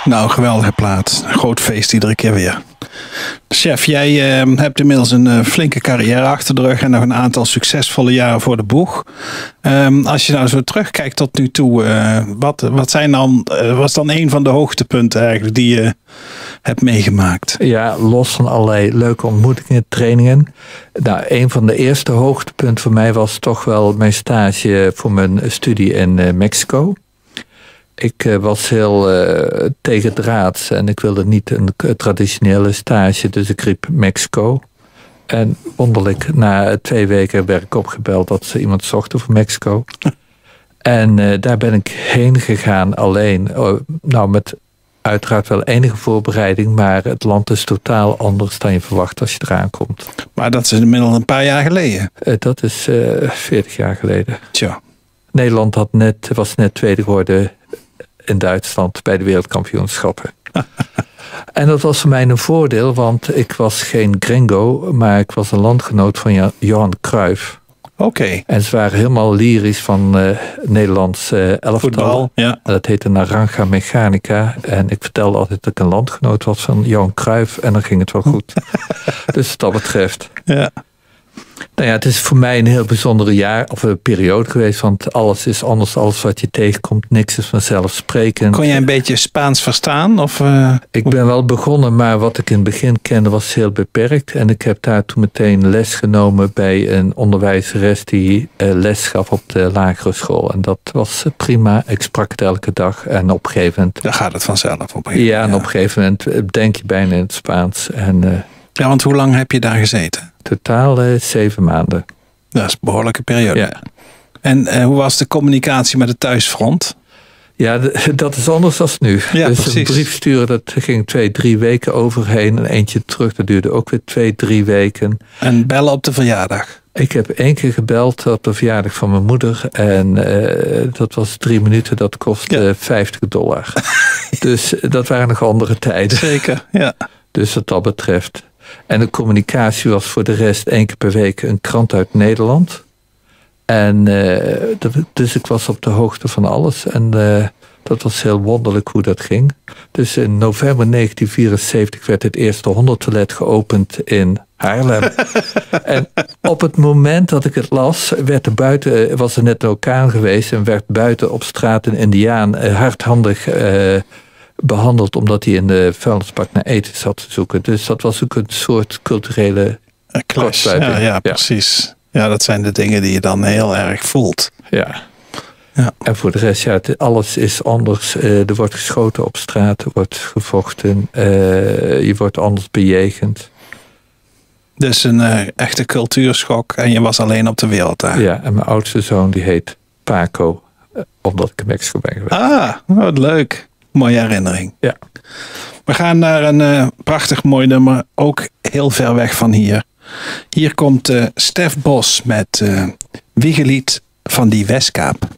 Nou, geweldige plaat. Een groot feest iedere keer weer. Chef, jij hebt inmiddels een flinke carrière achter de rug en nog een aantal succesvolle jaren voor de boeg. Als je nou zo terugkijkt tot nu toe, was dan een van de hoogtepunten eigenlijk die je hebt meegemaakt? Ja, los van allerlei leuke ontmoetingen, trainingen. Nou, een van de eerste hoogtepunten voor mij was toch wel mijn stage voor mijn studie in Mexico. Ik was heel tegendraads en ik wilde niet een traditionele stage, dus ik riep Mexico. En wonderlijk, na 2 weken werd ik opgebeld dat ze iemand zochten voor Mexico. En daar ben ik heen gegaan alleen. Nou, met uiteraard wel enige voorbereiding, maar het land is totaal anders dan je verwacht als je eraan komt. Maar dat is inmiddels een paar jaar geleden. Dat is 40 jaar geleden. Tja. Nederland was net tweede geworden in Duitsland bij de wereldkampioenschappen. En dat was voor mij een voordeel, want ik was geen gringo, maar ik was een landgenoot van Johan Cruijff. Oké. En ze waren helemaal lyrisch van Nederlands elftal. Voetbal, ja. Dat heette Naranja Mechanica. En ik vertelde altijd dat ik een landgenoot was van Johan Cruijff. En dan ging het wel goed. Dus wat dat betreft. Ja. Nou ja, het is voor mij een heel bijzondere jaar of een periode geweest. Want alles is anders, alles wat je tegenkomt. Niks is vanzelfsprekend. Kon jij een beetje Spaans verstaan? Ik ben wel begonnen, maar wat ik in het begin kende was heel beperkt. En ik heb daar toen meteen les genomen bij een onderwijzeres die les gaf op de lagere school. En dat was prima. Ik sprak het elke dag. En op een gegeven moment... Dan gaat het vanzelf. Op en op een gegeven moment denk je bijna in het Spaans. Ja, want hoe lang heb je daar gezeten? Totaal 7 maanden. Dat is een behoorlijke periode. Ja. En hoe was de communicatie met het thuisfront? Ja, dat is anders dan nu. Ja, dus precies. Een brief sturen, dat ging 2-3 weken overheen. En eentje terug, dat duurde ook weer 2-3 weken. En bellen op de verjaardag? Ik heb 1 keer gebeld op de verjaardag van mijn moeder. En dat was 3 minuten, dat kostte $50. Dus dat waren nog andere tijden. Zeker, ja. Dus wat dat betreft. En de communicatie was voor de rest 1 keer per week een krant uit Nederland. En dus ik was op de hoogte van alles. En dat was heel wonderlijk hoe dat ging. Dus in november 1974 werd het eerste hondentoilet geopend in Haarlem. En op het moment dat ik het las, was er net een orkaan geweest. En werd buiten op straat een Indiaan hardhandig behandeld, omdat hij in de vuilnisbak naar eten zat te zoeken. Dus dat was ook een soort culturele clash. Ja, precies. Ja, dat zijn de dingen die je dan heel erg voelt. Ja. En voor de rest, alles is anders. Er wordt geschoten op straat, er wordt gevochten. Je wordt anders bejegend. Dus een echte cultuurschok en je was alleen op de wereld daar. Ja, en mijn oudste zoon die heet Paco, omdat ik in Mexico ben geweest. Ah, wat leuk. Mooie herinnering. Ja. We gaan naar een prachtig mooi nummer, ook heel ver weg van hier. Hier komt Stef Bos met Wiegelied van die Westkaap.